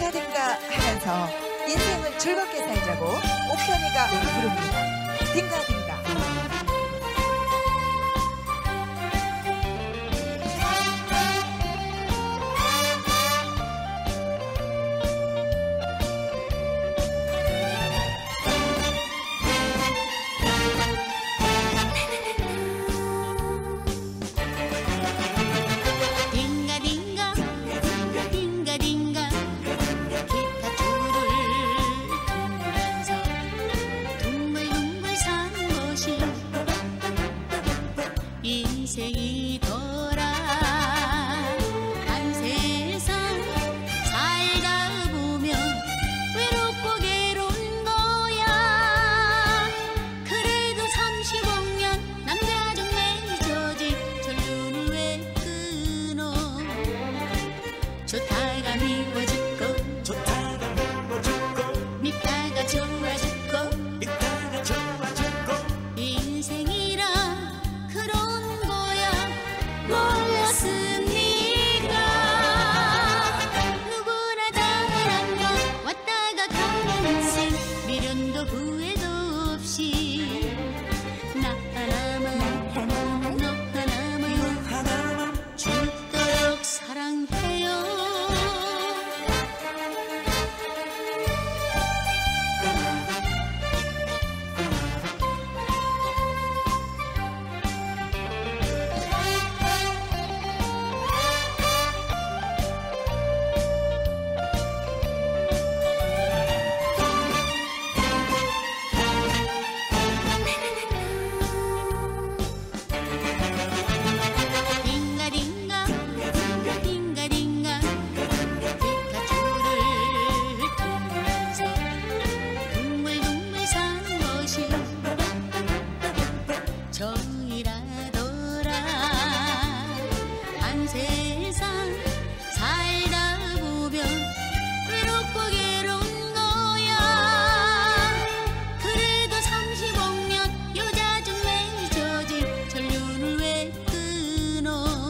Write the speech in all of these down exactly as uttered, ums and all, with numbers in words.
딩가딩가 하면서 인생을 즐겁게 살자고 옥현이가 부릅니다. 딩가딩가. 인생이더라 한 세상 살다 보면 외롭고 괴로운 거야. 그래도 삼십오 년 남자적 맺어진 전륜을 왜 끊어. 좋다가 미워 죽고 좋다가 미워 죽고 밉다가 좋아 죽고 밉다가 좋아 죽고 인생이라 그런 몰랐습니까? 누구나 당연한 건 왔다가 가는 인생 미련도 후회도 없이 나 하나만 너 하나만 죽도록 사랑해요. 정이라더라 한 세상 살다 보면 외롭고 괴로운 거야. 그래도 삼십오 년 여자 중 맺어진 전륜을 왜 끊어.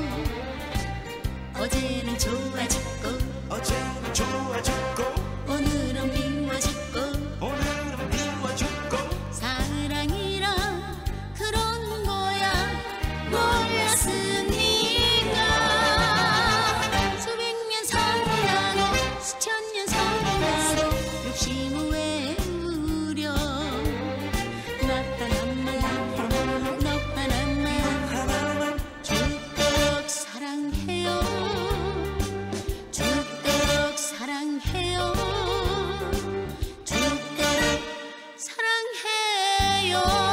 어제는 좋아 죽고 어제는 좋아 죽고 오늘은 미워 죽고 오늘은 미워 죽고 사랑이라 그런 거야. 몰랐습니까? 수백 년 살아도 수천 년 살아도 욕심을 왜 부려. 나 하나만 너 하나만 죽도록 사랑해요. 죽도록 사랑해요. 죽도록 사랑해요.